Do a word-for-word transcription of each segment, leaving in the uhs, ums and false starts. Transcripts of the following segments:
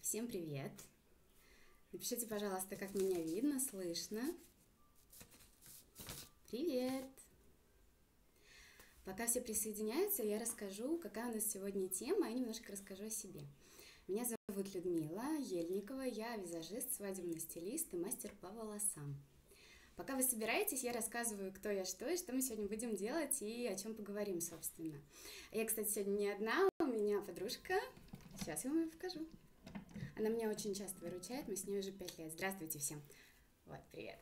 Всем привет! Напишите, пожалуйста, как меня видно, слышно. Привет! Пока все присоединяются, я расскажу, какая у нас сегодня тема, и немножко расскажу о себе. Меня зовут Людмила Ельникова, я визажист, свадебный стилист и мастер по волосам. Пока вы собираетесь, я рассказываю, кто я, что и что мы сегодня будем делать и о чем поговорим, собственно. Я, кстати, сегодня не одна, у меня подружка. Сейчас я вам ее покажу. Она меня очень часто выручает, мы с ней уже пять лет. Здравствуйте всем. Вот, привет.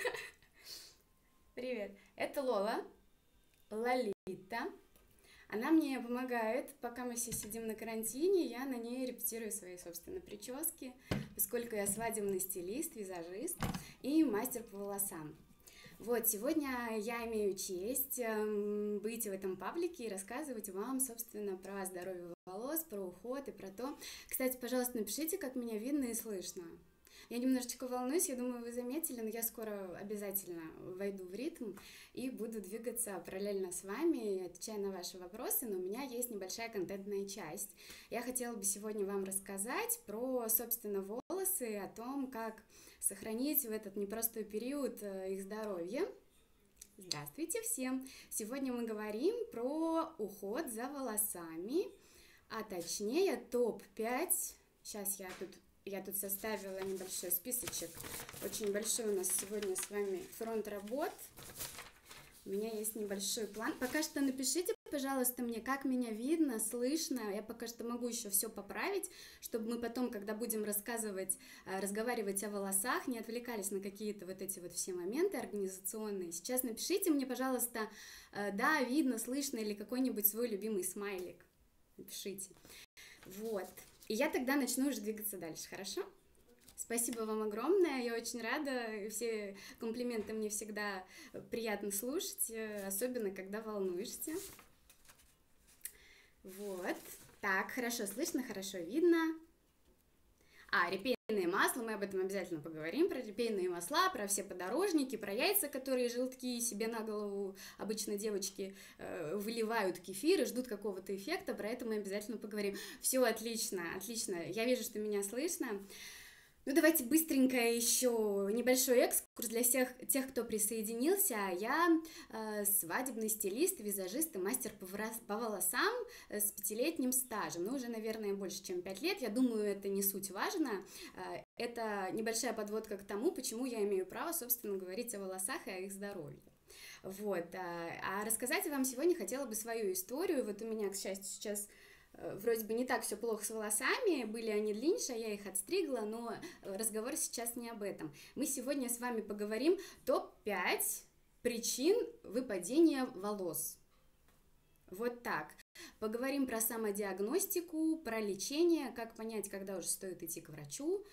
Привет. Это Лола, Лолита. Она мне помогает, пока мы все сидим на карантине, я на ней репетирую свои, собственно, прически, поскольку я свадебный стилист, визажист и мастер по волосам. Вот, сегодня я имею честь э, быть в этом паблике и рассказывать вам, собственно, про здоровье волос, про уход и про то. Кстати, пожалуйста, напишите, как меня видно и слышно. Я немножечко волнуюсь, я думаю, вы заметили, но я скоро обязательно войду в ритм и буду двигаться параллельно с вами, отвечая на ваши вопросы, но у меня есть небольшая контентная часть. Я хотела бы сегодня вам рассказать про, собственно, волосы, о том, как сохранить в этот непростой период их здоровье. Здравствуйте всем! Сегодня мы говорим про уход за волосами, а точнее топ пять. Сейчас я тут, я тут составила небольшой списочек. Очень большой у нас сегодня с вами фронт работ. У меня есть небольшой план. Пока что напишите, пожалуйста, мне, как меня видно, слышно. Я пока что могу еще все поправить, чтобы мы потом, когда будем рассказывать, разговаривать о волосах, не отвлекались на какие-то вот эти вот все моменты организационные. Сейчас напишите мне, пожалуйста, да, видно, слышно, или какой-нибудь свой любимый смайлик. Напишите. Вот. И я тогда начну уже двигаться дальше, хорошо? Спасибо вам огромное, я очень рада, все комплименты мне всегда приятно слушать, особенно когда волнуешься. Вот, так, хорошо слышно, хорошо видно. А, репейные масла, мы об этом обязательно поговорим, про репейные масла, про все подорожники, про яйца, которые желтки себе на голову обычно девочки э, выливают кефир и ждут какого-то эффекта, про это мы обязательно поговорим. Все отлично, отлично, я вижу, что меня слышно. Ну, давайте быстренько еще небольшой экскурс для всех тех, кто присоединился. Я э, свадебный стилист, визажист и мастер по, по волосам с пятилетним стажем. Ну, уже, наверное, больше, чем пять лет. Я думаю, это не суть важно. Э, это небольшая подводка к тому, почему я имею право, собственно, говорить о волосах и о их здоровье. Вот. А рассказать вам сегодня хотела бы свою историю. Вот у меня, к счастью, сейчас... Вроде бы не так все плохо с волосами, были они длиннее, я их отстригла, но разговор сейчас не об этом. Мы сегодня с вами поговорим топ пять причин выпадения волос. Вот так. Поговорим про самодиагностику, про лечение, как понять, когда уже стоит идти к врачу,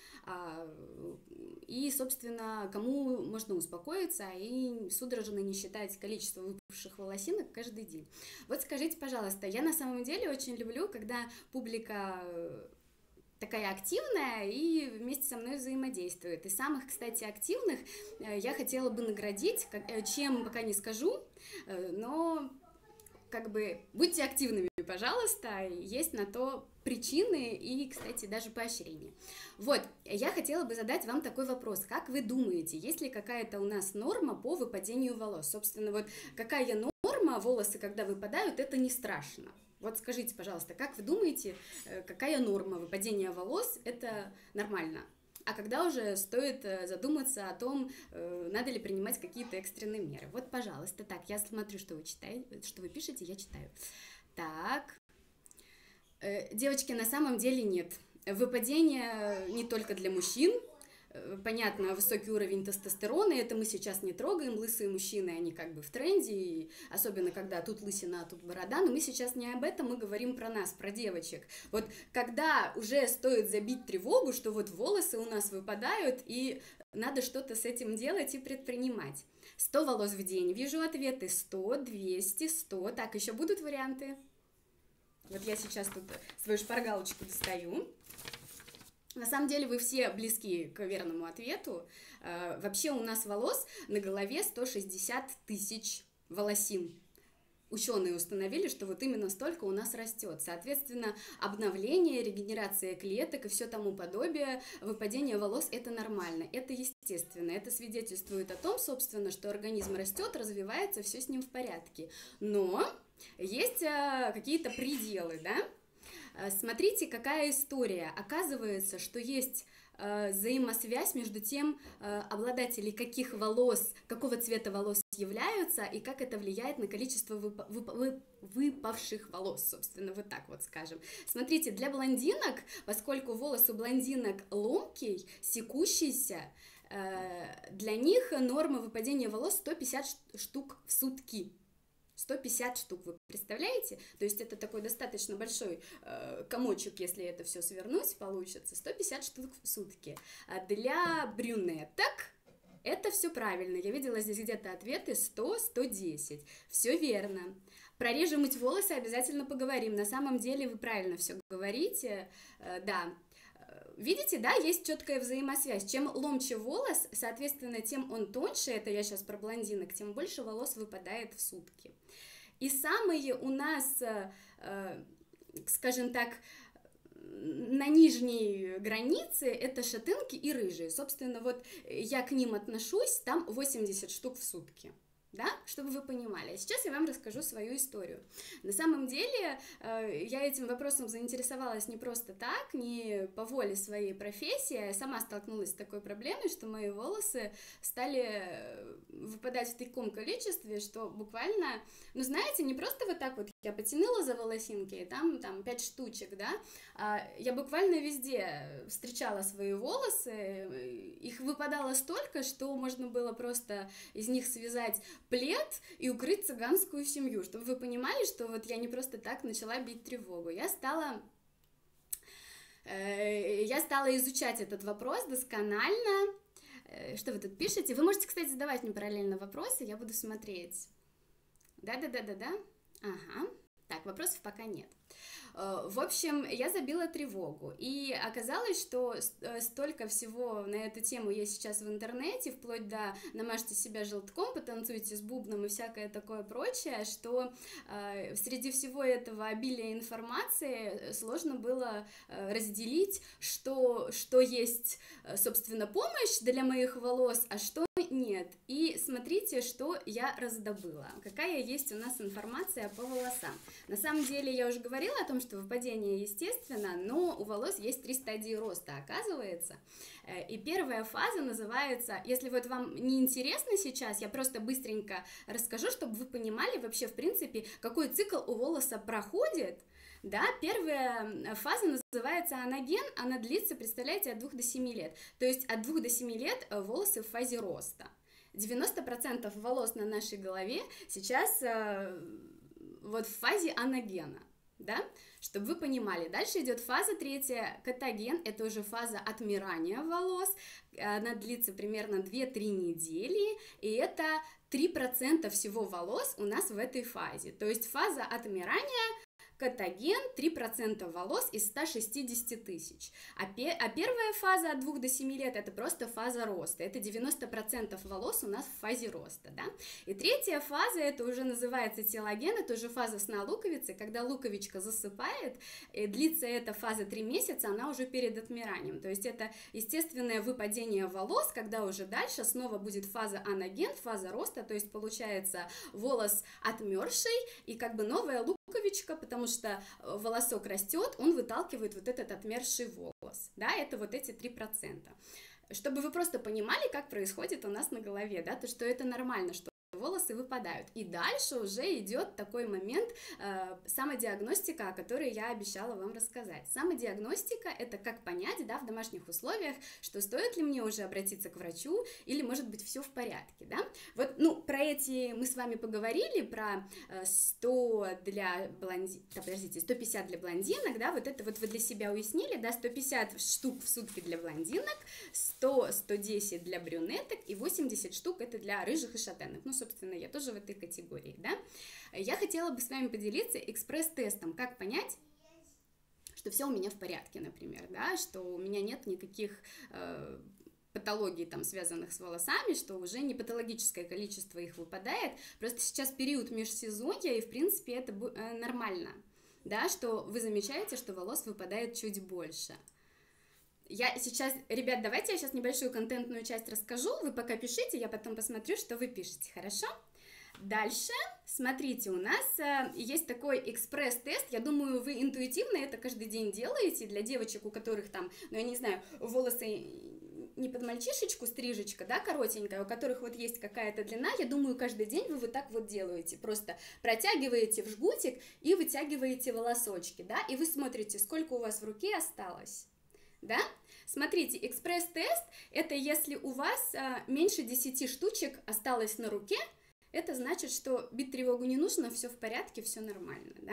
и, собственно, кому можно успокоиться и судорожно не считать количество выпавших волосинок каждый день. Вот скажите, пожалуйста, я на самом деле очень люблю, когда публика такая активная и вместе со мной взаимодействует. И самых, кстати, активных я хотела бы наградить, чем пока не скажу, но... Как бы будьте активными, пожалуйста, есть на то причины и, кстати, даже поощрения. Вот, я хотела бы задать вам такой вопрос. Как вы думаете, есть ли какая-то у нас норма по выпадению волос? Собственно, вот какая норма, волосы, когда выпадают, это не страшно? Вот скажите, пожалуйста, как вы думаете, какая норма выпадения волос, это нормально? А когда уже стоит задуматься о том, надо ли принимать какие-то экстренные меры. Вот, пожалуйста, так, я смотрю, что вы читаете, что вы пишете, я читаю. Так, девочки, на самом деле нет. Выпадение не только для мужчин. Понятно, высокий уровень тестостерона, это мы сейчас не трогаем, лысые мужчины, они как бы в тренде, и особенно когда тут лысина, а тут борода, но мы сейчас не об этом, мы говорим про нас, про девочек. Вот когда уже стоит забить тревогу, что вот волосы у нас выпадают, и надо что-то с этим делать и предпринимать. сто волос в день, вижу ответы, сто, двести, сто, так, еще будут варианты? Вот я сейчас тут свою шпаргалочку достаю. На самом деле вы все близки к верному ответу. Вообще у нас волос на голове сто шестьдесят тысяч волосин. ученые установили, что вот именно столько у нас растет. Соответственно, обновление, регенерация клеток и все тому подобие, выпадение волос – это нормально, это естественно. Это свидетельствует о том, собственно, что организм растет, развивается, все с ним в порядке. Но есть а, какие-то пределы, да? Смотрите, какая история. Оказывается, что есть взаимосвязь между тем, обладатели каких волос, какого цвета волос являются, и как это влияет на количество вып- вып- выпавших волос, собственно, вот так вот скажем. Смотрите, для блондинок, поскольку волос у блондинок ломкий, секущийся, для них норма выпадения волос сто пятьдесят штук в сутки. сто пятьдесят штук, вы представляете? То есть это такой достаточно большой э, комочек, если это все свернуть, получится сто пятьдесят штук в сутки. А для брюнеток это все правильно. Я видела здесь где-то ответы сто - сто десять. Все верно. Про реже мыть волосы обязательно поговорим. На самом деле вы правильно все говорите. Э, да. Видите, да, есть четкая взаимосвязь. Чем ломче волос, соответственно, тем он тоньше, это я сейчас про блондинок, тем больше волос выпадает в сутки. И самые у нас, э, скажем так, на нижней границе это шатенки и рыжие. Собственно, вот я к ним отношусь, там восемьдесят штук в сутки. Да, чтобы вы понимали. А сейчас я вам расскажу свою историю. На самом деле, э, я этим вопросом заинтересовалась не просто так, не по воле своей профессии, я сама столкнулась с такой проблемой, что мои волосы стали выпадать в таком количестве, что буквально, ну знаете, не просто вот так вот я потянула за волосинки, и там, там пять штучек, да, а я буквально везде встречала свои волосы, их выпадало столько, что можно было просто из них связать плед и укрыть цыганскую семью, чтобы вы понимали, что вот я не просто так начала бить тревогу. Я стала, э, я стала изучать этот вопрос досконально. Э, что вы тут пишете? Вы можете, кстати, задавать мне параллельно вопросы, я буду смотреть. Да-да-да-да-да. Ага. Так, вопросов пока нет. В общем, я забила тревогу, и оказалось, что столько всего на эту тему есть сейчас в интернете, вплоть до намажьте себя желтком, потанцуйте с бубном и всякое такое прочее, что э, среди всего этого обилия информации сложно было э, разделить, что, что есть, собственно, помощь для моих волос, а что нет. И смотрите, что я раздобыла, какая есть у нас информация по волосам. На самом деле, я уже говорила о том, что выпадение естественно, но у волос есть три стадии роста, оказывается. И первая фаза называется, если вот вам не интересно сейчас, я просто быстренько расскажу, чтобы вы понимали вообще, в принципе, какой цикл у волоса проходит. Да, первая фаза называется анаген, она длится, представляете, от двух до семи лет. То есть от двух до семи лет волосы в фазе роста. девяносто процентов волос на нашей голове сейчас э, вот в фазе анагена, да, чтобы вы понимали. Дальше идет фаза третья, катаген, это уже фаза отмирания волос, она длится примерно две-три недели, и это три процента всего волос у нас в этой фазе. То есть фаза отмирания, катаген, три процента волос из ста шестидесяти тысяч. А, пе- а первая фаза от двух до семи лет это просто фаза роста. Это девяносто процентов волос у нас в фазе роста. Да? И третья фаза, это уже называется телоген, это уже фаза сна луковицы, когда луковичка засыпает, и длится эта фаза три месяца, она уже перед отмиранием. То есть это естественное выпадение волос, когда уже дальше снова будет фаза анаген, фаза роста, то есть получается волос отмерший и как бы новая луковичка, потому что волосок растет, он выталкивает вот этот отмерший волос, да, это вот эти три процента. Чтобы вы просто понимали, как происходит у нас на голове, да, то, что это нормально, что волосы выпадают. И дальше уже идет такой момент э, самодиагностика, о которой я обещала вам рассказать. Самодиагностика — это как понять, да, в домашних условиях, что стоит ли мне уже обратиться к врачу или, может быть, все в порядке, да. Вот, ну, про эти мы с вами поговорили, про э, сто для блондинок, да, подождите, сто пятьдесят для блондинок, да, вот это вот вы для себя уяснили, да, сто пятьдесят штук в сутки для блондинок, сто - сто десять для брюнеток и восемьдесят штук это для рыжих и шатенок. Ну, собственно, я тоже в этой категории, да. Я хотела бы с вами поделиться экспресс-тестом, как понять, что все у меня в порядке, например, да, что у меня нет никаких э, патологий, там, связанных с волосами, что уже не патологическое количество их выпадает, просто сейчас период межсезонья, и, в принципе, это нормально, да, что вы замечаете, что волос выпадает чуть больше. Я сейчас, ребят, давайте я сейчас небольшую контентную часть расскажу, вы пока пишите, я потом посмотрю, что вы пишете, хорошо? Дальше, смотрите, у нас э, есть такой экспресс-тест, я думаю, вы интуитивно это каждый день делаете, для девочек, у которых там, ну, я не знаю, волосы не под мальчишечку стрижечка, да, коротенькая, у которых вот есть какая-то длина, я думаю, каждый день вы вот так вот делаете, просто протягиваете в жгутик и вытягиваете волосочки, да, и вы смотрите, сколько у вас в руке осталось, да. Смотрите, экспресс-тест, это если у вас э, меньше десяти штучек осталось на руке, это значит, что бить тревогу не нужно, все в порядке, все нормально, да?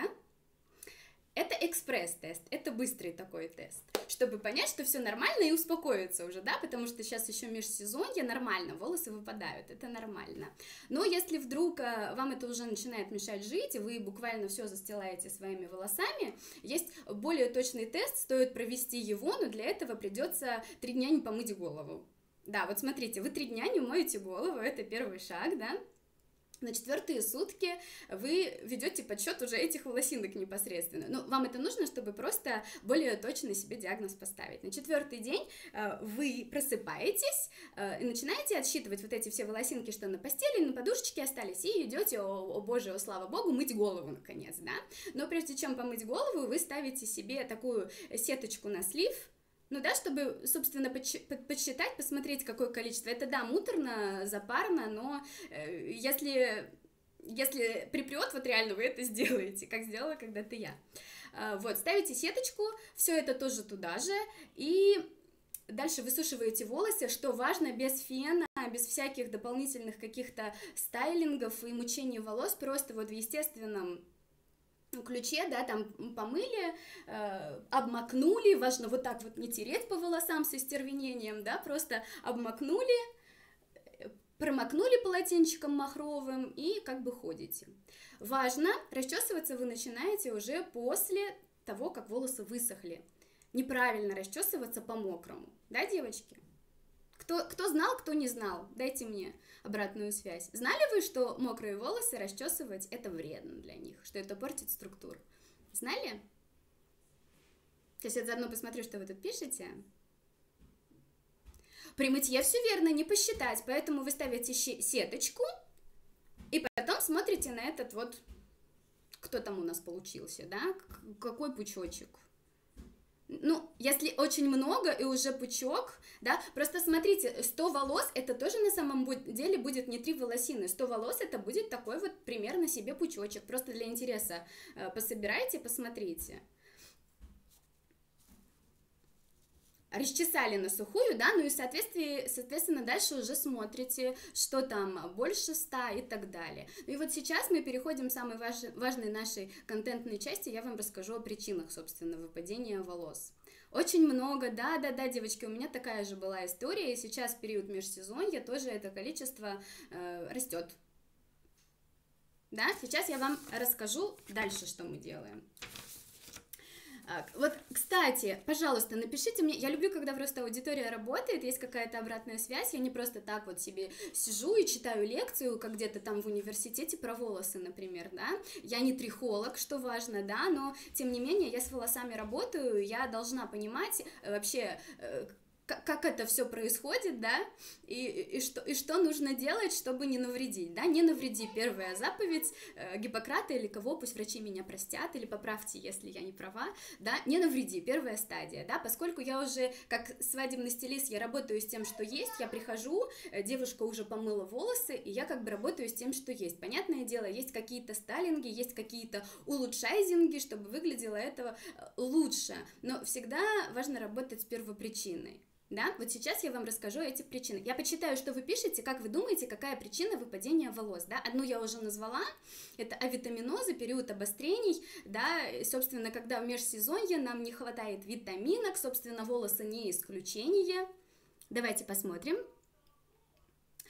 Это экспресс-тест, это быстрый такой тест, чтобы понять, что все нормально и успокоиться уже, да, потому что сейчас еще межсезонье, нормально, волосы выпадают, это нормально. Но если вдруг вам это уже начинает мешать жить, и вы буквально все застилаете своими волосами, есть более точный тест, стоит провести его, но для этого придется три дня не помыть голову. Да, вот смотрите, вы три дня не моете голову, это первый шаг, да? На четвертые сутки вы ведете подсчет уже этих волосинок непосредственно. Ну, вам это нужно, чтобы просто более точно себе диагноз поставить. На четвертый день э, вы просыпаетесь э, и начинаете отсчитывать вот эти все волосинки, что на постели, на подушечке остались, и идете, о, о боже, о слава богу, мыть голову наконец, да. Но прежде чем помыть голову, вы ставите себе такую сеточку на слив, ну да, чтобы, собственно, подсчитать, посмотреть, какое количество. Это, да, муторно, запарно, но э, если, если припрет, вот реально вы это сделаете, как сделала когда-то я. Э, вот, ставите сеточку, все это тоже туда же, и дальше высушиваете волосы, что важно, без фена, без всяких дополнительных каких-то стайлингов и мучений волос, просто вот в естественном ключе, да, там помыли, э, обмакнули, важно вот так вот не тереть по волосам с остервенением, да, просто обмакнули, промокнули полотенчиком махровым и как бы ходите. Важно, расчесываться вы начинаете уже после того, как волосы высохли. Неправильно расчесываться по-мокрому, да, девочки? Кто, кто знал, кто не знал, дайте мне обратную связь. Знали вы, что мокрые волосы расчесывать это вредно для них, что это портит структуру? Знали? Сейчас я заодно посмотрю, что вы тут пишете. При мытье все верно, не посчитать, поэтому вы ставите сеточку и потом смотрите на этот вот, кто там у нас получился, да, какой пучочек. Ну, если очень много и уже пучок, да, просто смотрите, сто волос, это тоже на самом деле будет не три волосины, сто волос это будет такой вот примерно себе пучочек, просто для интереса пособирайте, посмотрите. Расчесали на сухую, да, ну и соответственно, соответственно дальше уже смотрите, что там больше ста и так далее. Ну и вот сейчас мы переходим к самой важ... важной нашей контентной части, я вам расскажу о причинах, собственно, выпадения волос. Очень много, да-да-да, девочки, у меня такая же была история, и сейчас в период межсезонья тоже это количество э, растет. Да, сейчас я вам расскажу дальше, что мы делаем. Вот, кстати, пожалуйста, напишите мне, я люблю, когда просто аудитория работает, есть какая-то обратная связь, я не просто так вот себе сижу и читаю лекцию, как где-то там в университете про волосы, например, да, я не трихолог, что важно, да, но, тем не менее, я с волосами работаю, я должна понимать вообще, как это все происходит, да, и, и, что, и что нужно делать, чтобы не навредить, да, не навреди, первая заповедь э, Гиппократа или кого, пусть врачи меня простят, или поправьте, если я не права, да, не навреди, первая стадия, да, поскольку я уже, как свадебный стилист, я работаю с тем, что есть, я прихожу, э, девушка уже помыла волосы, и я как бы работаю с тем, что есть, понятное дело, есть какие-то стайлинги, есть какие-то улучшайзинги, чтобы выглядело это лучше, но всегда важно работать с первопричиной. Да, вот сейчас я вам расскажу эти причины. Я почитаю, что вы пишете, как вы думаете, какая причина выпадения волос, да, одну я уже назвала, это авитаминоза, период обострений, да, и, собственно, когда в межсезонье нам не хватает витаминок, собственно, волосы не исключение. Давайте посмотрим.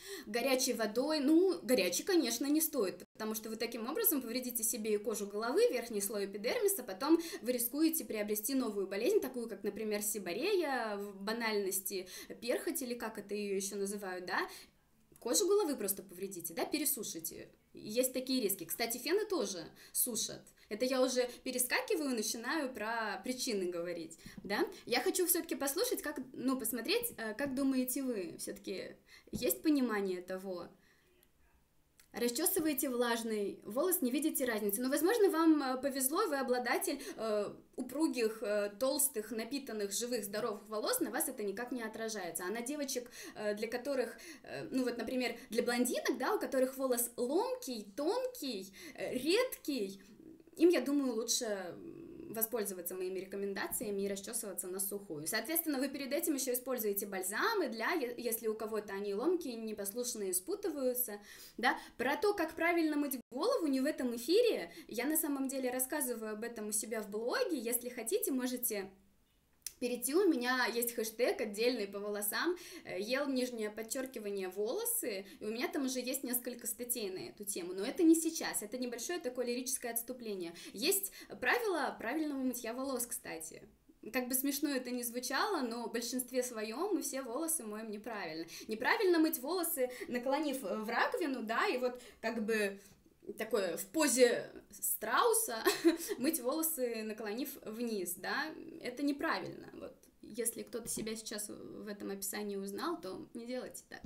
Горячей водой, ну, горячей, конечно, не стоит, потому что вы таким образом повредите себе и кожу головы, верхний слой эпидермиса, потом вы рискуете приобрести новую болезнь, такую как, например, сиборея, в банальности перхоть, или как это ее еще называют, да, кожу головы просто повредите, да, пересушите. Есть такие риски. Кстати, фены тоже сушат. Это я уже перескакиваю, начинаю про причины говорить, да. Я хочу все-таки послушать, как, ну, посмотреть, как думаете вы, все-таки есть понимание того. Расчесываете влажный волос, не видите разницы. Но, возможно, вам повезло, вы обладатель э, упругих, э, толстых, напитанных, живых, здоровых волос, на вас это никак не отражается. А на девочек, э, для которых, э, ну вот, например, для блондинок, да, у которых волос ломкий, тонкий, э, редкий, им, я думаю, лучше воспользоваться моими рекомендациями и расчесываться на сухую. Соответственно, вы перед этим еще используете бальзамы, для, если у кого-то они ломкие, непослушные, спутываются, да. Про то, как правильно мыть голову, не в этом эфире, я на самом деле рассказываю об этом у себя в блоге, если хотите, можете перейти, у меня есть хэштег отдельный по волосам, ел нижнее подчеркивание волосы, и у меня там уже есть несколько статей на эту тему, но это не сейчас, это небольшое такое лирическое отступление. Есть правила правильного мытья волос, кстати. Как бы смешно это ни звучало, но в большинстве своем мы все волосы моем неправильно. Неправильно мыть волосы, наклонив в раковину, да, и вот как бы такое в позе страуса мыть волосы, наклонив вниз, да, это неправильно. Вот, если кто-то себя сейчас в этом описании узнал, то не делайте так.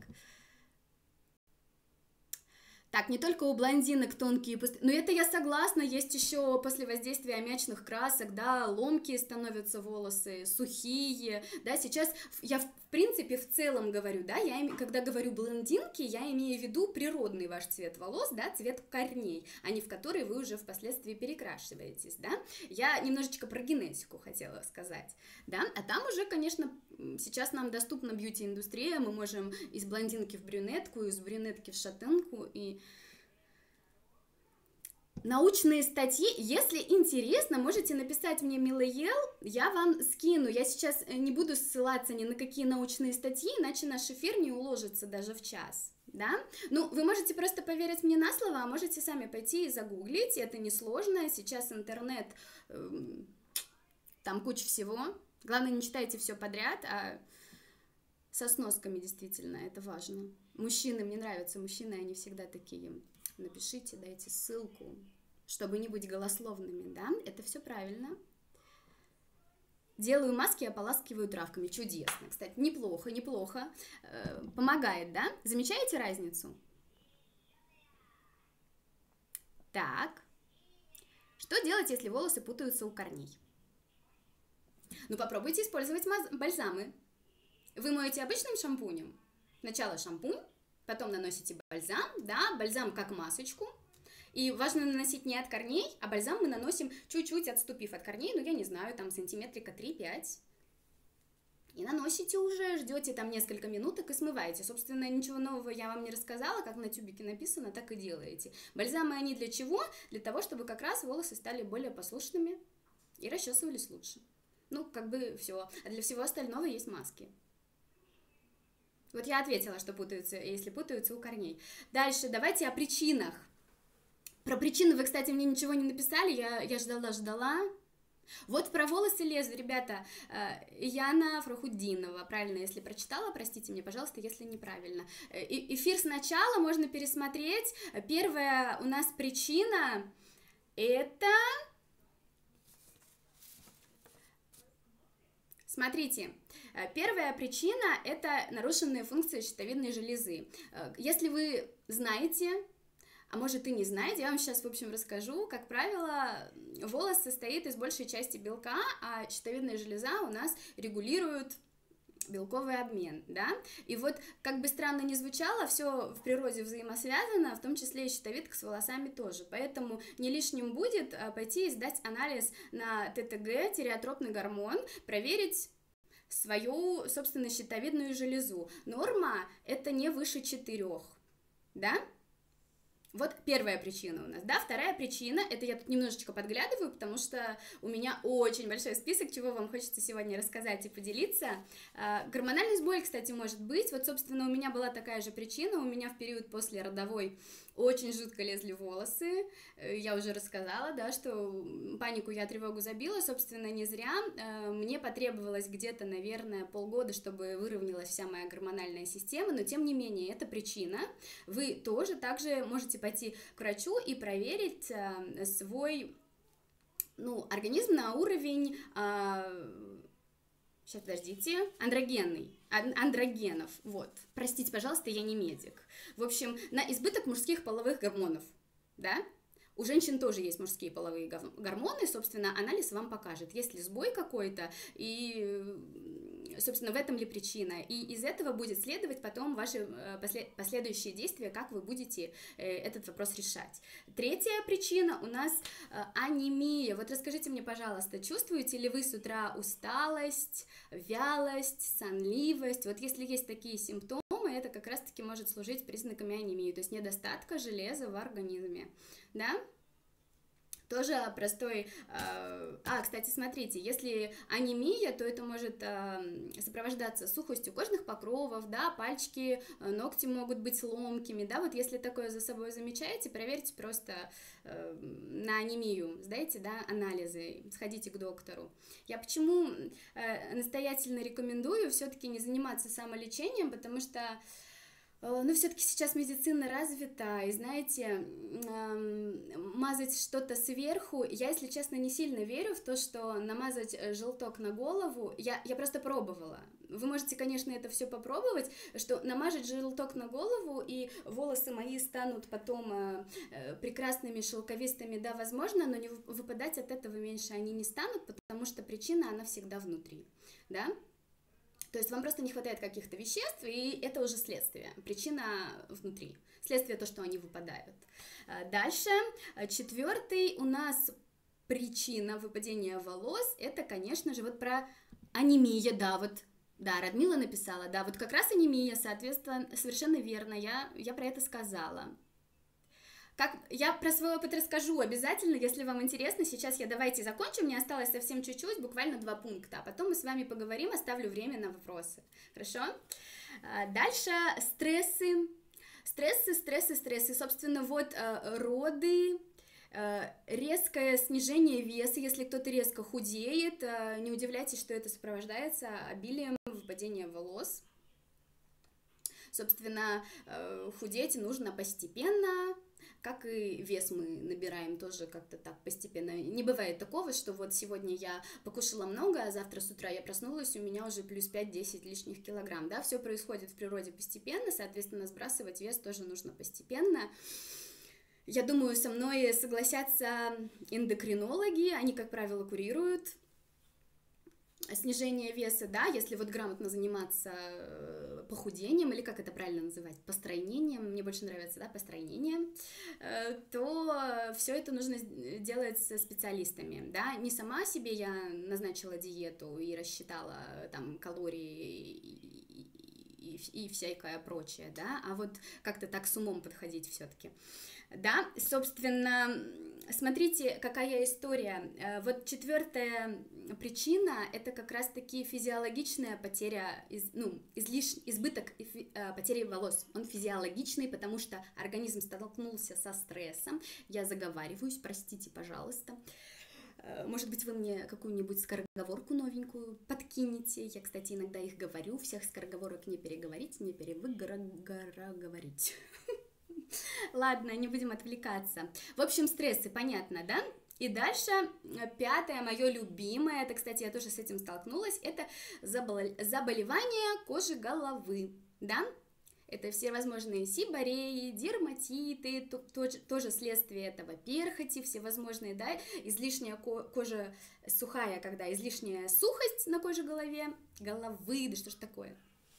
Так, не только у блондинок тонкие пустые, но это я согласна, есть еще после воздействия аммиачных красок, да, ломкие становятся волосы, сухие, да, сейчас я в принципе в целом говорю, да, я, когда говорю блондинки, я имею в виду природный ваш цвет волос, да, цвет корней, а не в который вы уже впоследствии перекрашиваетесь, да, я немножечко про генетику хотела сказать, да, а там уже, конечно, сейчас нам доступна бьюти-индустрия, мы можем из блондинки в брюнетку, из брюнетки в шатенку, и научные статьи, если интересно, можете написать мне, милый Ел, я вам скину. Я сейчас не буду ссылаться ни на какие научные статьи, иначе наш эфир не уложится даже в час, да? Ну, вы можете просто поверить мне на слово, а можете сами пойти и загуглить, это несложно, сейчас интернет, э, там куча всего. Главное, не читайте все подряд, а со сносками действительно, это важно. Мужчины, мне нравятся мужчины, они всегда такие... Напишите, дайте ссылку, чтобы не быть голословными, да, это все правильно. Делаю маски, ополаскиваю травками, чудесно, кстати, неплохо, неплохо, э, помогает, да, замечаете разницу? Так, что делать, если волосы путаются у корней? Ну, попробуйте использовать бальзамы. Вы моете обычным шампунем, сначала шампунь, потом наносите бальзам, да, бальзам как масочку, и важно наносить не от корней, а бальзам мы наносим чуть-чуть отступив от корней, ну, я не знаю, там сантиметрика три-пять, и наносите уже, ждете там несколько минуток и смываете. Собственно, ничего нового я вам не рассказала, как на тюбике написано, так и делаете. Бальзамы они для чего? Для того, чтобы как раз волосы стали более послушными и расчесывались лучше. Ну, как бы все. А для всего остального есть маски. Вот я ответила, что путаются, если путаются у корней. Дальше давайте о причинах. Про причины вы, кстати, мне ничего не написали, я, я ждала-ждала. Вот про волосы лезу, ребята, Яна Фрахуддинова, правильно, если прочитала, простите меня, пожалуйста, если неправильно. И, эфир сначала можно пересмотреть. Первая у нас причина – это... Смотрите, первая причина – это нарушенные функции щитовидной железы. Если вы знаете, а может и не знаете, я вам сейчас, в общем, расскажу. Как правило, волос состоит из большей части белка, а щитовидная железа у нас регулирует белковый обмен, да, и вот, как бы странно ни звучало, все в природе взаимосвязано, в том числе и щитовидка с волосами тоже, поэтому не лишним будет пойти и сдать анализ на ТТГ, тиреотропный гормон, проверить свою, собственно, щитовидную железу. Норма это не выше четырёх, да, Вот первая причина у нас, да, вторая причина, это я тут немножечко подглядываю, потому что у меня очень большой список, чего вам хочется сегодня рассказать и поделиться. Гормональный сбой, кстати, может быть, вот, собственно, у меня была такая же причина, у меня в период после родовой очень жутко лезли волосы, я уже рассказала, да, что панику я, тревогу забила, собственно, не зря, мне потребовалось где-то, наверное, полгода, чтобы выровнялась вся моя гормональная система, но, тем не менее, это причина, вы тоже также можете пойти к врачу и проверить свой, ну, организм на уровень... Сейчас, подождите, андрогенный, андрогенов, вот, простите, пожалуйста, я не медик. В общем, на избыток мужских половых гормонов, да, у женщин тоже есть мужские половые гормоны, собственно, анализ вам покажет, есть ли сбой какой-то, и, собственно, в этом ли причина, и из этого будет следовать потом ваши последующие действия, как вы будете этот вопрос решать. Третья причина у нас анемия. Вот расскажите мне, пожалуйста, чувствуете ли вы с утра усталость, вялость, сонливость? Вот если есть такие симптомы, это как раз-таки может служить признаками анемии, то есть недостатка железа в организме, да? Тоже простой... Э, а, кстати, смотрите, если анемия, то это может э, сопровождаться сухостью кожных покровов, да, пальчики, э, ногти могут быть ломкими, да, вот если такое за собой замечаете, проверьте просто э, на анемию, сдайте, да, анализы, сходите к доктору. Я почему э, настоятельно рекомендую все-таки не заниматься самолечением, потому что... Ну, все-таки сейчас медицина развита, и, знаете, мазать что-то сверху, я, если честно, не сильно верю в то, что намазать желток на голову, я, я просто пробовала. Вы можете, конечно, это все попробовать, что намажать желток на голову, и волосы мои станут потом прекрасными, шелковистыми, да, возможно, но не выпадать от этого меньше они не станут, потому что причина, она всегда внутри, да. То есть вам просто не хватает каких-то веществ, и это уже следствие, причина внутри, следствие то, что они выпадают. Дальше, четвертый у нас причина выпадения волос, это, конечно же, вот про анемия, да, вот, да, Радмила написала, да, вот как раз анемия, соответственно, совершенно верно, я, я про это сказала. Как, я про свой опыт расскажу обязательно, если вам интересно. Сейчас я давайте закончу, мне осталось совсем чуть-чуть, буквально два пункта, а потом мы с вами поговорим, оставлю время на вопросы, хорошо? Дальше стрессы, стрессы, стрессы, стрессы, собственно, вот роды, резкое снижение веса, если кто-то резко худеет, не удивляйтесь, что это сопровождается обилием выпадения волос. Собственно, худеть нужно постепенно, как и вес мы набираем тоже как-то так постепенно. Не бывает такого, что вот сегодня я покушала много, а завтра с утра я проснулась, у меня уже плюс пять-десять лишних килограмм, да, все происходит в природе постепенно, соответственно, сбрасывать вес тоже нужно постепенно. Я думаю, со мной согласятся эндокринологи, они, как правило, курируют снижение веса, да, если вот грамотно заниматься похудением, или как это правильно называть, постройнением, мне больше нравится, да, постройнение, то все это нужно делать со специалистами, да, не сама себе я назначила диету и рассчитала там калории и, и, и всякое прочее, да, а вот как-то так с умом подходить все-таки. Да, собственно, смотрите, какая история. Вот четвертая причина – это как раз-таки физиологичная потеря, из, ну, излиш, избыток потери волос. Он физиологичный, потому что организм столкнулся со стрессом. Я заговариваюсь, простите, пожалуйста. Может быть, вы мне какую-нибудь скороговорку новенькую подкинете. Я, кстати, иногда их говорю. Всех скороговорок не переговорить, не перевыговорить. Ладно, не будем отвлекаться. В общем, стрессы, понятно, да? И дальше, пятое, мое любимое, это, кстати, я тоже с этим столкнулась, это заболевание кожи головы, да? Это все возможные сибореи, дерматиты, то, то, тоже следствие этого, перхоти, всевозможные, да, излишняя кожа сухая, когда излишняя сухость на коже голове, головы, да что ж такое?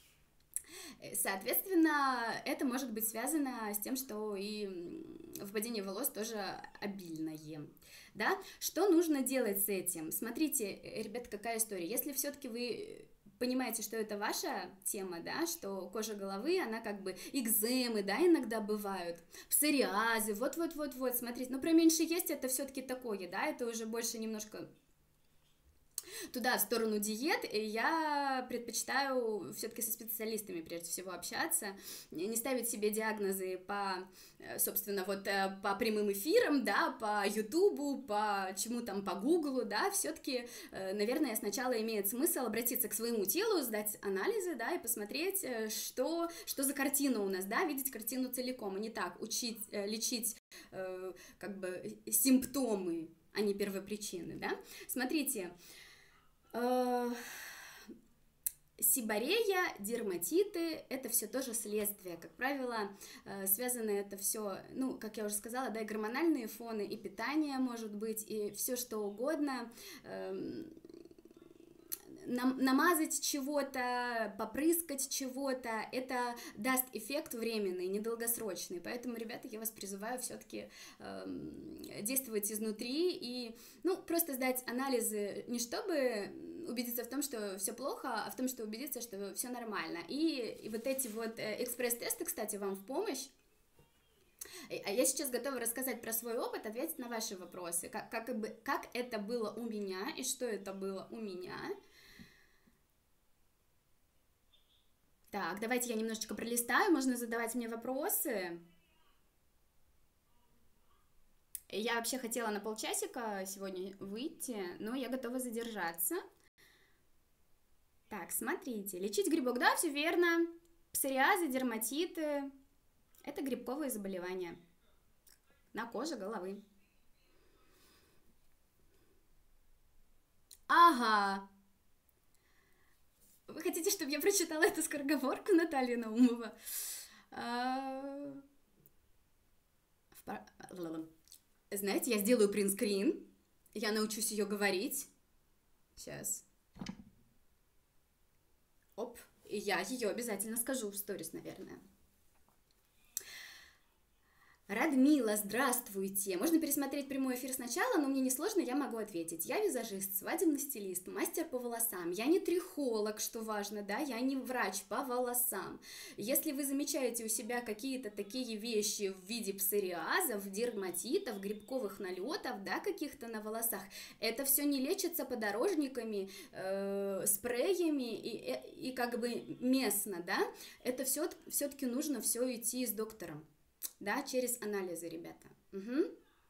Соответственно, это может быть связано с тем, что и выпадение волос тоже обильное, да? Что нужно делать с этим? Смотрите, ребят, какая история. Если все-таки вы понимаете, что это ваша тема, да, что кожа головы, она как бы экземы, да, иногда бывают, псориазы, вот-вот-вот-вот, смотрите, ну, про меньше есть, это все-таки такое, да, это уже больше немножко туда, в сторону диет, и я предпочитаю все-таки со специалистами прежде всего общаться, не ставить себе диагнозы по, собственно, вот по прямым эфирам, да, по Ютубу, по чему там, по Гуглу, да, все-таки, наверное, сначала имеет смысл обратиться к своему телу, сдать анализы, да, и посмотреть, что, что за картина у нас, да, видеть картину целиком, а не так учить, лечить, как бы, симптомы, а не первопричины, да. Смотрите, сиборея, дерматиты — это все тоже следствие, как правило, связано это все, ну, как я уже сказала, да, и гормональные фоны, и питание может быть, и все что угодно, намазать чего-то, попрыскать чего-то, это даст эффект временный, недолгосрочный, поэтому, ребята, я вас призываю все-таки э, действовать изнутри и, ну, просто сдать анализы, не чтобы убедиться в том, что все плохо, а в том, что убедиться, что все нормально, и, и вот эти вот экспресс-тесты, кстати, вам в помощь. А я сейчас готова рассказать про свой опыт, ответить на ваши вопросы, как, как, бы, как это было у меня и что это было у меня. Так, давайте я немножечко пролистаю, можно задавать мне вопросы. Я вообще хотела на полчасика сегодня выйти, но я готова задержаться. Так, смотрите, лечить грибок, да, все верно. Псориазы, дерматиты – это грибковые заболевания на коже головы. Ага. Вы хотите, чтобы я прочитала эту скороговорку Натальи Наумова? Знаете, я сделаю принтскрин, я научусь ее говорить. Сейчас. Оп, и я ее обязательно скажу в сторис, наверное. Радмила, здравствуйте! Можно пересмотреть прямой эфир сначала, но мне несложно, я могу ответить. Я визажист, свадебный стилист, мастер по волосам. Я не трихолог, что важно, да, я не врач по волосам. Если вы замечаете у себя какие-то такие вещи в виде псориазов, дерматитов, грибковых налетов, да, каких-то на волосах, это все не лечится подорожниками, э, спреями и, и, и как бы местно, да, это все, все-таки нужно все идти с доктором. Да, через анализы, ребята. Угу.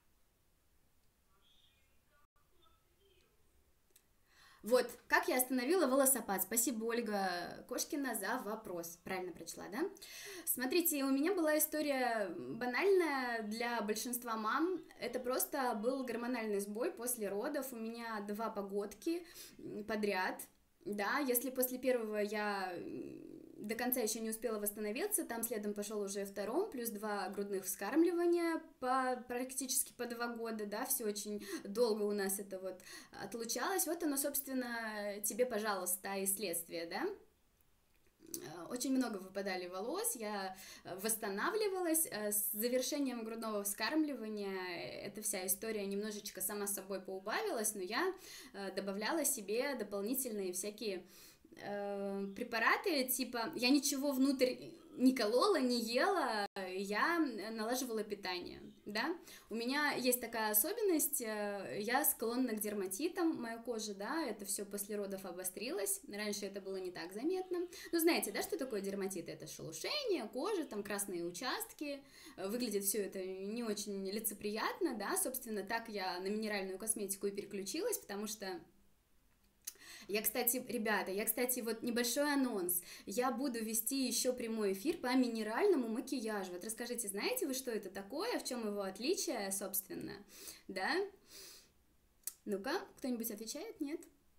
Вот, как я остановила волосопад. Спасибо, Ольга Кошкина, за вопрос. Правильно прочла, да? Смотрите, у меня была история банальная для большинства мам. Это просто был гормональный сбой после родов. У меня два погодки подряд. Да, если после первого я до конца еще не успела восстановиться, там следом пошел уже втором, плюс два грудных вскармливания по, практически по два года, да, все очень долго у нас это вот отлучалось, вот оно, собственно, тебе, пожалуйста, и следствие, да. Очень много выпадали волос, я восстанавливалась, с завершением грудного вскармливания эта вся история немножечко сама собой поубавилась, но я добавляла себе дополнительные всякие препараты, типа, я ничего внутрь не колола, не ела, я налаживала питание, да, у меня есть такая особенность, я склонна к дерматитам, моя кожа, да, это все после родов обострилось, раньше это было не так заметно, ну, знаете, да, что такое дерматит, это шелушение кожи, там красные участки, выглядит все это не очень лицеприятно, да, собственно, так я на минеральную косметику и переключилась, потому что Я, кстати, ребята, я, кстати, вот небольшой анонс. Я буду вести еще прямой эфир по минеральному макияжу. Вот расскажите, знаете вы, что это такое, в чем его отличие, собственно, да? Ну-ка, кто-нибудь отвечает? Нет?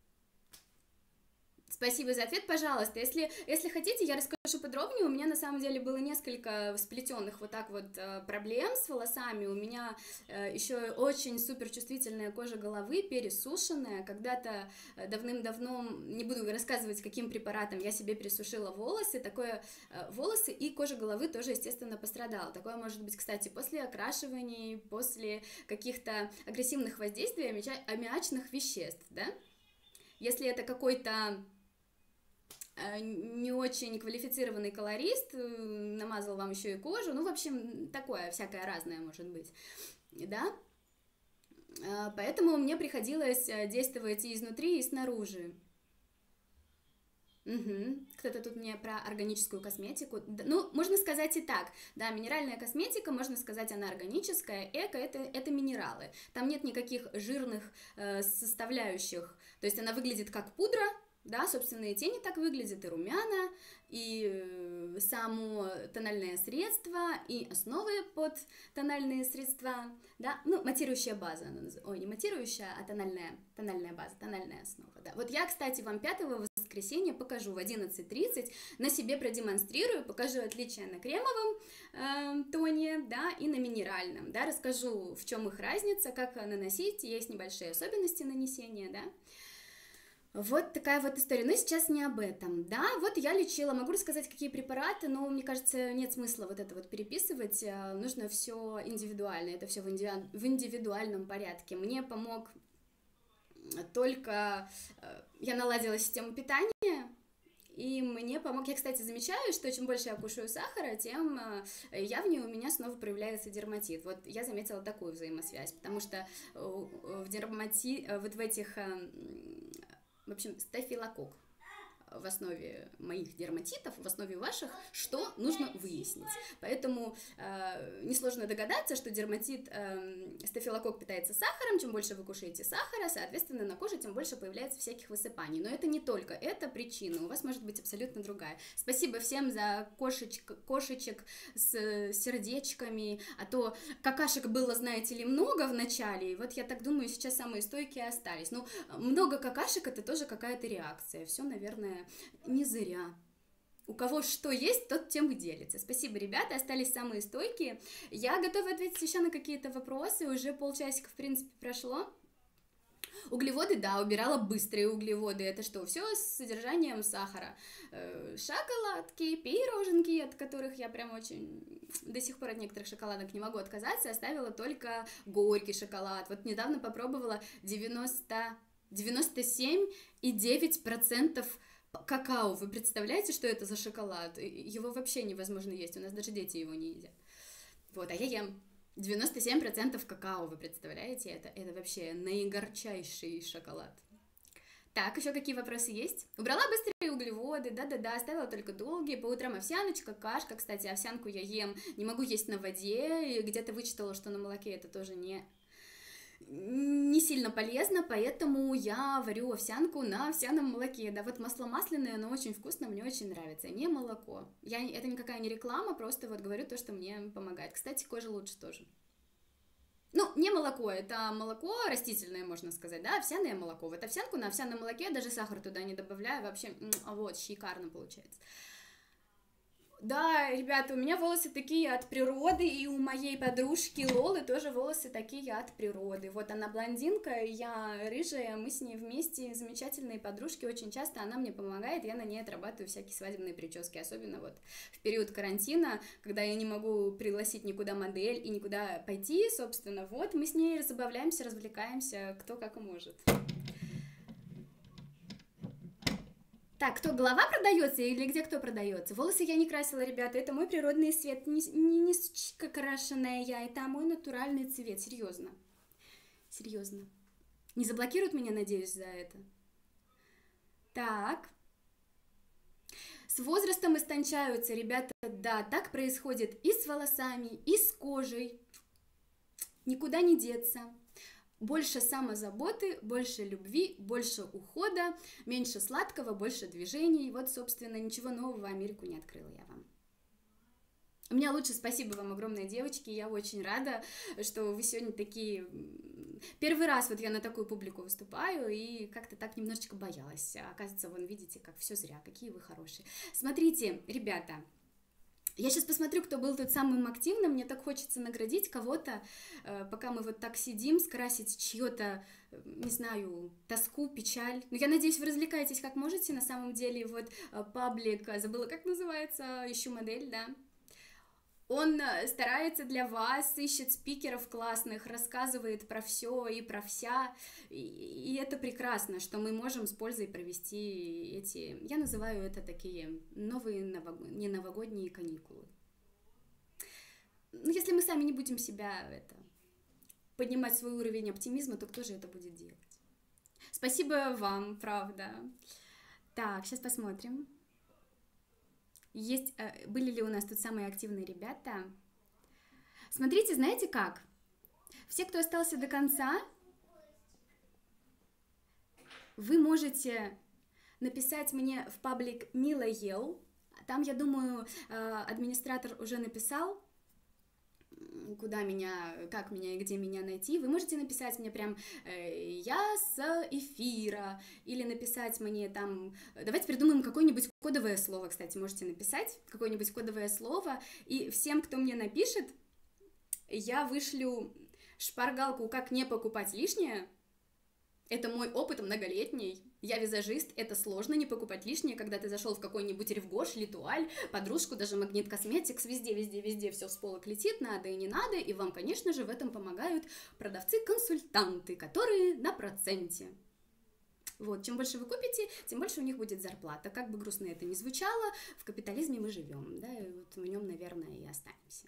Спасибо за ответ, пожалуйста. Если, если хотите, я расскажу подробнее. У меня на самом деле было несколько сплетенных вот так вот проблем с волосами. У меня еще очень супер чувствительная кожа головы, пересушенная. Когда-то давным-давно, не буду рассказывать, каким препаратом я себе пересушила волосы. Такое волосы и кожа головы тоже, естественно, пострадала. Такое может быть, кстати, после окрашиваний, после каких-то агрессивных воздействий аммиачных веществ, да? Если это какой-то э, не очень квалифицированный колорист, э, намазал вам еще и кожу, ну, в общем, такое всякое разное может быть, да, э, поэтому мне приходилось действовать и изнутри, и снаружи. Угу. Кто-то тут мне про органическую косметику. Ну, можно сказать и так. Да, минеральная косметика, можно сказать, она органическая. Эко это, это минералы. Там нет никаких жирных э, составляющих. То есть она выглядит как пудра, да, собственно, и тени так выглядят, и румяна, и э, само тональное средство, и основы под тональные средства, да, ну, матирующая база, она наз... ой, не матирующая, а тональная, тональная база, тональная основа, да. Вот я, кстати, вам пятого воскресенья покажу в одиннадцать тридцать, на себе продемонстрирую, покажу отличия на кремовом э, тоне, да, и на минеральном, да, расскажу, в чем их разница, как наносить, есть небольшие особенности нанесения, да. Вот такая вот история, но сейчас не об этом, да, вот я лечила, могу рассказать, какие препараты, но мне кажется, нет смысла вот это вот переписывать, нужно все индивидуально, это все в, инди... в индивидуальном порядке. Мне помог только, я наладила систему питания, и мне помог, я, кстати, замечаю, что чем больше я кушаю сахара, тем явнее у меня снова проявляется дерматит. Вот я заметила такую взаимосвязь, потому что в дермати... вот в этих... В общем, стафилококк в основе моих дерматитов, в основе ваших, что нужно выяснить. Поэтому э, несложно догадаться, что дерматит, э, стафилококк питается сахаром, чем больше вы кушаете сахара, соответственно, на коже тем больше появляется всяких высыпаний. Но это не только эта причина, у вас может быть абсолютно другая. Спасибо всем за кошечек, кошечек с сердечками, а то какашек было, знаете ли, много в начале, и вот я так думаю, сейчас самые стойкие остались. Но много какашек — это тоже какая-то реакция, все, наверное, не зря. У кого что есть, тот тем и делится. Спасибо, ребята, остались самые стойкие. Я готова ответить еще на какие-то вопросы, уже полчасика, в принципе, прошло. Углеводы, да, убирала быстрые углеводы. Это что, все с содержанием сахара. Шоколадки, пироженки, от которых я прям очень... До сих пор от некоторых шоколадок не могу отказаться. Оставила только горький шоколад. Вот недавно попробовала девяносто... девяносто семь и девять процентов какао. Вы представляете, что это за шоколад? Его вообще невозможно есть, у нас даже дети его не едят. Вот, а я ем девяносто семь процентов какао, вы представляете? Это, это вообще наигорчайший шоколад. Так, еще какие вопросы есть? Убрала быстрые углеводы, да-да-да, оставила только долгие, по утрам овсяночка, кашка, кстати, овсянку я ем, не могу есть на воде, и где-то вычитала, что на молоке это тоже не... не сильно полезно, поэтому я варю овсянку на овсяном молоке. Да, вот масло масляное, оно очень вкусно, мне очень нравится, не молоко. Я, это никакая не реклама, просто вот говорю то, что мне помогает. Кстати, коже лучше тоже. Ну, не молоко, это молоко растительное, можно сказать, да, овсяное молоко. Вот овсянку на овсяном молоке, даже сахар туда не добавляю, вообще, вот, шикарно получается. Да, ребята, у меня волосы такие от природы, и у моей подружки Лолы тоже волосы такие от природы. Вот она блондинка, я рыжая, мы с ней вместе замечательные подружки, очень часто она мне помогает, я на ней отрабатываю всякие свадебные прически, особенно вот в период карантина, когда я не могу пригласить никуда модель и никуда пойти, собственно, вот мы с ней забавляемся, развлекаемся, кто как может. Так, кто, голова продается или где кто продается? Волосы я не красила, ребята, это мой природный цвет, не, не, не сучка крашеная я, это мой натуральный цвет, серьезно, серьезно. Не заблокируют меня, надеюсь, за это? Так, с возрастом истончаются, ребята, да, так происходит и с волосами, и с кожей, никуда не деться. Больше самозаботы, больше любви, больше ухода, меньше сладкого, больше движений. Вот, собственно, ничего нового Америку не открыла я вам. У меня лучше, спасибо вам огромное, девочки, я очень рада, что вы сегодня такие... Первый раз вот я на такую публику выступаю, и как-то так немножечко боялась. Оказывается, вон, видите, как все зря, какие вы хорошие. Смотрите, ребята... Я сейчас посмотрю, кто был тут самым активным, мне так хочется наградить кого-то, пока мы вот так сидим, скрасить чьё-то, не знаю, тоску, печаль. Но я надеюсь, вы развлекаетесь как можете, на самом деле, вот паблик, забыла, как называется, ищу модель, да. Он старается для вас, ищет спикеров классных, рассказывает про все и про вся, и это прекрасно, что мы можем с пользой провести эти, я называю это такие новые новог... не новогодние каникулы. Ну, если мы сами не будем себя это, поднимать свой уровень оптимизма, то кто же это будет делать? Спасибо вам, правда. Так, сейчас посмотрим. Есть, были ли у нас тут самые активные ребята? Смотрите, знаете как? Все, кто остался до конца, вы можете написать мне в паблик Мила Ел. Там, я думаю, администратор уже написал, куда меня, как меня и где меня найти. Вы можете написать мне прям э, «Я с эфира», или написать мне там, давайте придумаем какое-нибудь кодовое слово, кстати, можете написать какое-нибудь кодовое слово, и всем, кто мне напишет, я вышлю шпаргалку «Как не покупать лишнее». Это мой опыт многолетний. Я визажист, это сложно не покупать лишнее, когда ты зашел в какой-нибудь Ревгош, Литуаль, подружку, даже Магнит Косметикс, везде, везде, везде все с полок летит, надо и не надо, и вам, конечно же, в этом помогают продавцы-консультанты, которые на проценте. Вот, чем больше вы купите, тем больше у них будет зарплата. Как бы грустно это ни звучало, в капитализме мы живем, да, и вот в нем, наверное, и останемся.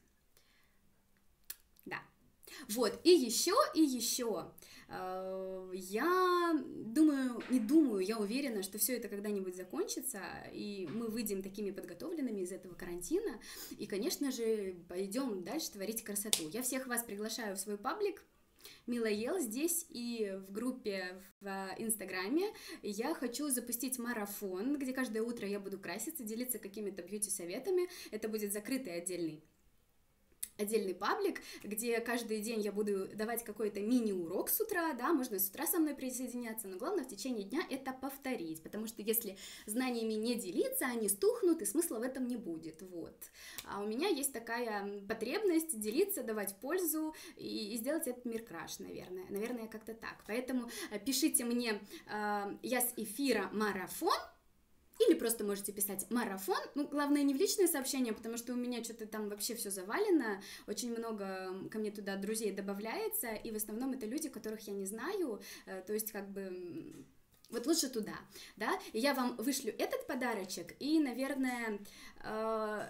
Да. Вот, и еще, и еще, э, я думаю, не думаю, я уверена, что все это когда-нибудь закончится, и мы выйдем такими подготовленными из этого карантина, и, конечно же, пойдем дальше творить красоту. Я всех вас приглашаю в свой паблик, Мила Ел, здесь и в группе в Инстаграме. Я хочу запустить марафон, где каждое утро я буду краситься, делиться какими-то бьюти-советами, это будет закрытый отдельный отдельный паблик, где каждый день я буду давать какой-то мини-урок с утра, да, можно с утра со мной присоединяться, но главное в течение дня это повторить, потому что если знаниями не делиться, они стухнут, и смысла в этом не будет, вот. А у меня есть такая потребность делиться, давать пользу и, и сделать этот мир краш, наверное, наверное, как-то так, поэтому пишите мне э, «Я с эфира марафон», или просто можете писать «марафон», ну, главное, не в личные сообщения, потому что у меня что-то там вообще все завалено, очень много ко мне туда друзей добавляется, и в основном это люди, которых я не знаю, то есть как бы вот лучше туда, да, и я вам вышлю этот подарочек, и, наверное, э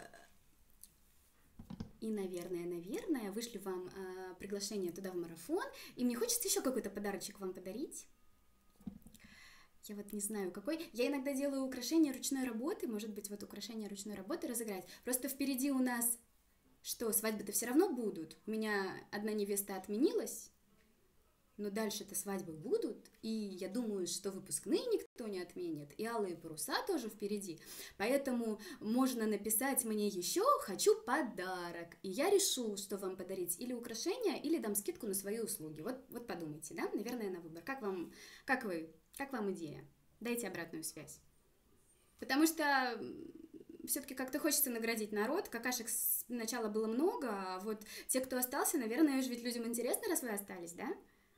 И, наверное, наверное, вышлю вам э, приглашение туда в марафон, и мне хочется еще какой-то подарочек вам подарить. Я вот не знаю, какой. Я иногда делаю украшения ручной работы, может быть, вот украшения ручной работы разыграть. Просто впереди у нас, что, свадьбы-то все равно будут. У меня одна невеста отменилась, но дальше-то свадьбы будут, и я думаю, что выпускные никто не отменит, и алые паруса тоже впереди. Поэтому можно написать мне еще «хочу подарок», и я решу, что вам подарить, или украшения, или дам скидку на свои услуги. Вот, вот подумайте, да, наверное, на выбор. Как вам, как вы... Как вам идея? Дайте обратную связь. Потому что все-таки как-то хочется наградить народ. Какашек сначала было много, а вот те, кто остался, наверное, ведь людям интересно, раз вы остались, да?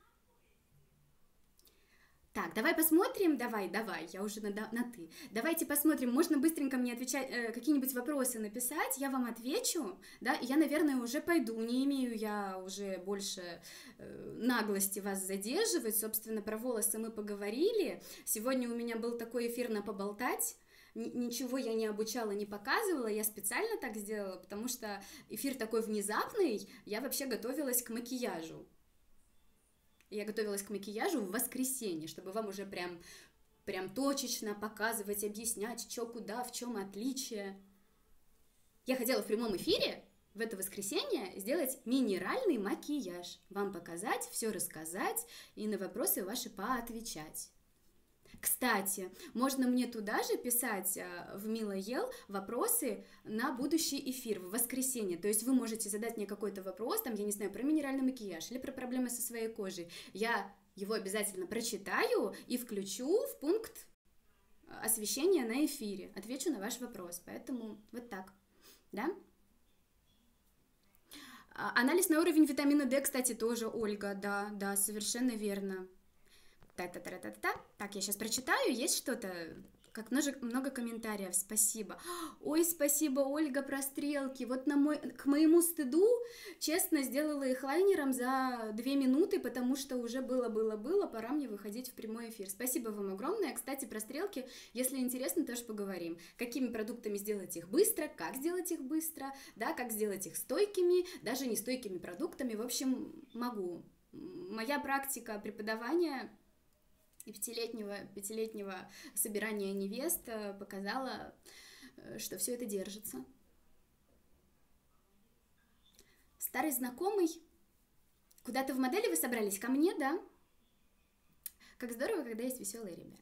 Так, давай посмотрим, давай, давай, я уже на, на ты. Давайте посмотрим, можно быстренько мне отвечать, э, какие-нибудь вопросы написать, я вам отвечу, да, и я, наверное, уже пойду, не имею я уже больше э, наглости вас задерживать, собственно, про волосы мы поговорили, сегодня у меня был такой эфир на поболтать, ничего я не обучала, не показывала, я специально так сделала, потому что эфир такой внезапный, я вообще готовилась к макияжу. Я готовилась к макияжу в воскресенье, чтобы вам уже прям, прям точечно показывать, объяснять, что, куда, в чем отличие. Я хотела в прямом эфире в это воскресенье сделать минеральный макияж, вам показать, все рассказать и на вопросы ваши поотвечать. Кстати, можно мне туда же писать в Мила Ел вопросы на будущий эфир в воскресенье. То есть вы можете задать мне какой-то вопрос, там, я не знаю, про минеральный макияж или про проблемы со своей кожей. Я его обязательно прочитаю и включу в пункт освещения на эфире. Отвечу на ваш вопрос. Поэтому вот так, да? Анализ на уровень витамина дэ, кстати, тоже, Ольга, да, да, совершенно верно. Та-та-та-та-та-та. Так, я сейчас прочитаю, есть что-то, Как много, много комментариев, спасибо. Ой, спасибо, Ольга, про стрелки. Вот на мой, к моему стыду, честно, сделала их лайнером за две минуты, потому что уже было-было-было, пора мне выходить в прямой эфир. Спасибо вам огромное. Кстати, про стрелки, если интересно, тоже поговорим. Какими продуктами сделать их быстро, как сделать их быстро, да, как сделать их стойкими, даже не стойкими продуктами. В общем, могу. Моя практика преподавания и пятилетнего, пятилетнего собирания невест показала, что все это держится. Старый знакомый, куда-то в модели вы собрались? Ко мне, да? Как здорово, когда есть веселые ребята.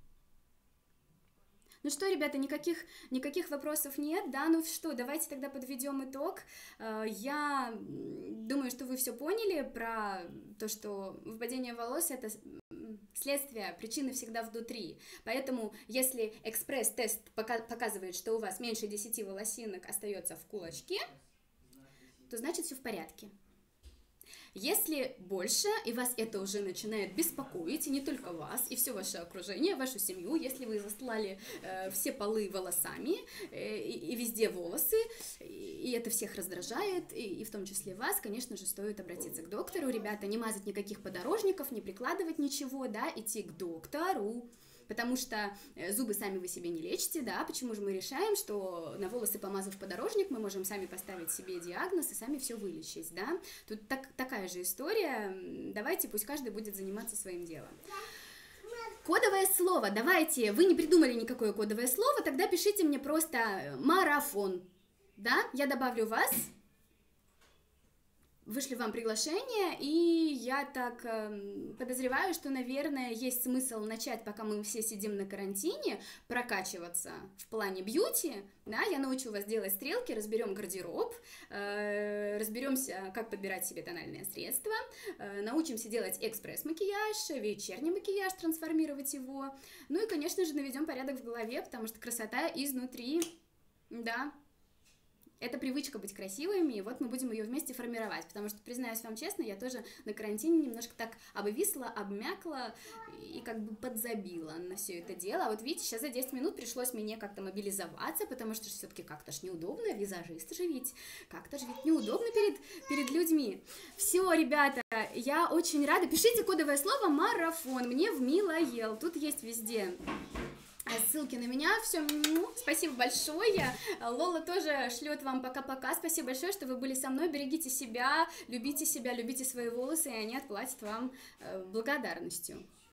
Ну что, ребята, никаких, никаких вопросов нет, да, ну что, давайте тогда подведем итог. Я думаю, что вы все поняли про то, что выпадение волос — это следствие, причины всегда внутри, поэтому если экспресс-тест показывает, что у вас меньше десяти волосинок остается в кулачке, то значит все в порядке. Если больше, и вас это уже начинает беспокоить, и не только вас, и все ваше окружение, вашу семью, если вы застлали э, все полы волосами, э, и, и везде волосы, и, и это всех раздражает, и, и в том числе вас, конечно же, стоит обратиться к доктору. Ребята, не мазать никаких подорожников, не прикладывать ничего, да, идти к доктору. Потому что зубы сами вы себе не лечите, да, почему же мы решаем, что на волосы, помазав подорожник, мы можем сами поставить себе диагноз и сами все вылечить, да, тут так, такая же история, давайте, пусть каждый будет заниматься своим делом. Кодовое слово, давайте, вы не придумали никакое кодовое слово, тогда пишите мне просто марафон, да, я добавлю вас. Вышли вам приглашение, и я так э, подозреваю, что, наверное, есть смысл начать, пока мы все сидим на карантине, прокачиваться в плане бьюти, да, я научу вас делать стрелки, разберем гардероб, э, разберемся, как подбирать себе тональные средства, э, научимся делать экспресс-макияж, вечерний макияж, трансформировать его, ну и, конечно же, наведем порядок в голове, потому что красота изнутри, да. Это привычка быть красивыми, и вот мы будем ее вместе формировать, потому что, признаюсь вам честно, я тоже на карантине немножко так обвисла, обмякла и как бы подзабила на все это дело. А вот видите, сейчас за десять минут пришлось мне как-то мобилизоваться, потому что все-таки как-то ж неудобно, визажист же ведь, как-то же ведь неудобно перед, перед людьми. Все, ребята, я очень рада. Пишите кодовое слово «марафон», мне в Милоел, тут есть везде ссылки на меня, все, спасибо большое, Лола тоже шлет вам пока-пока, спасибо большое, что вы были со мной, берегите себя, любите себя, любите свои волосы, и они отплатят вам благодарностью.